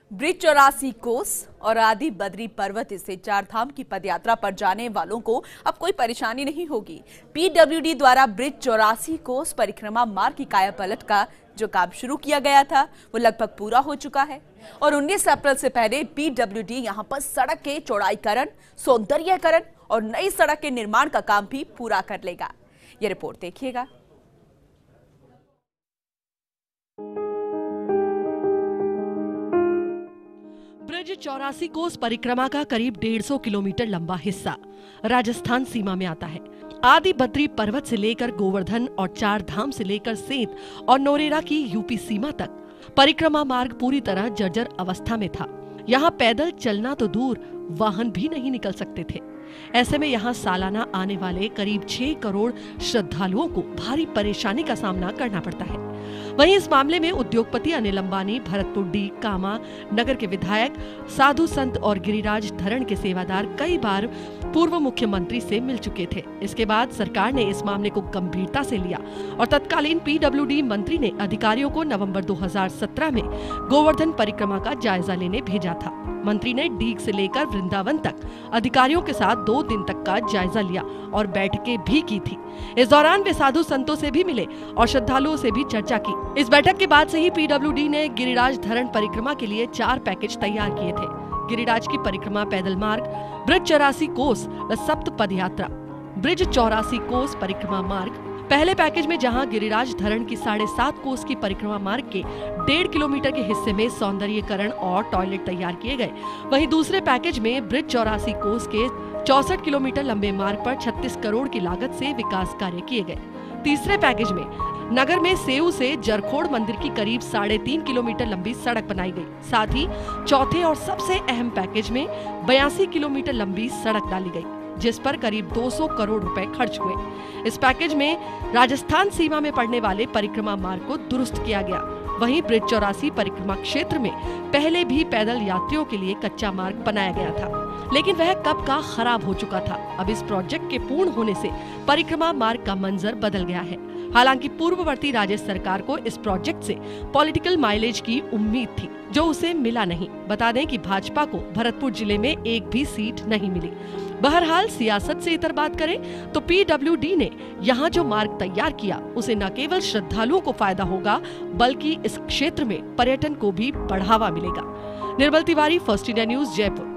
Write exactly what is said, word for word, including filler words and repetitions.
Bridge चौरासी कोस और आदि बद्री पर्वत से चार धाम की पदयात्रा पर जाने वालों को अब कोई परेशानी नहीं होगी। पीडब्ल्यूडी द्वारा ब्रिज चौरासी कोस परिक्रमा मार्ग की कायापलट का जो काम शुरू किया गया था वो लगभग पूरा हो चुका है और उन्नीस अप्रैल से पहले पीडब्ल्यूडी यहां पर सड़क के चौड़ाईकरण, सौंदर्यीकरण और नई सड़क के निर्माण का काम भी पूरा कर लेगा। ये रिपोर्ट देखिएगा। ब्रिज चौरासी कोस परिक्रमा का करीब डेढ़ सौ किलोमीटर लंबा हिस्सा राजस्थान सीमा में आता है। आदि बद्री पर्वत से लेकर गोवर्धन और चार धाम से लेकर सेंत और नोरेरा की यूपी सीमा तक परिक्रमा मार्ग पूरी तरह जर्जर अवस्था में था। यहाँ पैदल चलना तो दूर, वाहन भी नहीं निकल सकते थे। ऐसे में यहाँ सालाना आने वाले करीब छह करोड़ श्रद्धालुओं को भारी परेशानी का सामना करना पड़ता है। वहीं इस मामले में उद्योगपति अनिल अंबानी, भरतपुर डी कामा नगर के विधायक, साधु संत और गिरिराज धरण के सेवादार कई बार पूर्व मुख्यमंत्री से मिल चुके थे। इसके बाद सरकार ने इस मामले को गंभीरता से लिया और तत्कालीन पीडब्ल्यूडी मंत्री ने अधिकारियों को नवंबर दो हज़ार सत्रह में गोवर्धन परिक्रमा का जायजा लेने भेजा था। मंत्री ने डीग से लेकर वृंदावन तक अधिकारियों के साथ दो दिन तक का जायजा लिया और बैठकें भी की थी। इस दौरान वे साधु संतों से भी मिले और श्रद्धालुओं से भी चर्चा की। इस बैठक के बाद से ही पीडब्ल्यूडी ने गिरिराज धरण परिक्रमा के लिए चार पैकेज तैयार किए थे। गिरिराज की परिक्रमा पैदल मार्ग, ब्रिज चौरासी कोस व सप्त पदयात्रा। ब्रिज चौरासी कोस परिक्रमा मार्ग पहले पैकेज में जहां गिरिराज धरण की साढ़े सात कोस की परिक्रमा मार्ग के डेढ़ किलोमीटर के हिस्से में सौंदर्यीकरण और टॉयलेट तैयार किए गए, वहीं दूसरे पैकेज में ब्रिज चौरासी कोस के चौसठ किलोमीटर लंबे मार्ग पर छत्तीस करोड़ की लागत से विकास कार्य किए गए। तीसरे पैकेज में नगर में सेऊ से जरखोड़ मंदिर की करीब साढ़े तीन किलोमीटर लंबी सड़क बनाई गई। साथ ही चौथे और सबसे अहम पैकेज में बयासी किलोमीटर लंबी सड़क डाली गई, जिस पर करीब दो सौ करोड़ रुपए खर्च हुए। इस पैकेज में राजस्थान सीमा में पड़ने वाले परिक्रमा मार्ग को दुरुस्त किया गया। वहीं ब्रिज चौरासी परिक्रमा क्षेत्र में पहले भी पैदल यात्रियों के लिए कच्चा मार्ग बनाया गया था, लेकिन वह कब का खराब हो चुका था। अब इस प्रोजेक्ट के पूर्ण होने से परिक्रमा मार्ग का मंजर बदल गया है। हालांकि पूर्ववर्ती राज्य सरकार को इस प्रोजेक्ट से पॉलिटिकल माइलेज की उम्मीद थी, जो उसे मिला नहीं। बता दें कि भाजपा को भरतपुर जिले में एक भी सीट नहीं मिली। बहरहाल सियासत से इतर बात करें तो पीडब्ल्यूडी ने यहाँ जो मार्ग तैयार किया उसे न केवल श्रद्धालुओं को फायदा होगा, बल्कि इस क्षेत्र में पर्यटन को भी बढ़ावा मिलेगा। Nirmal Tiwari, first India news, Jaipur.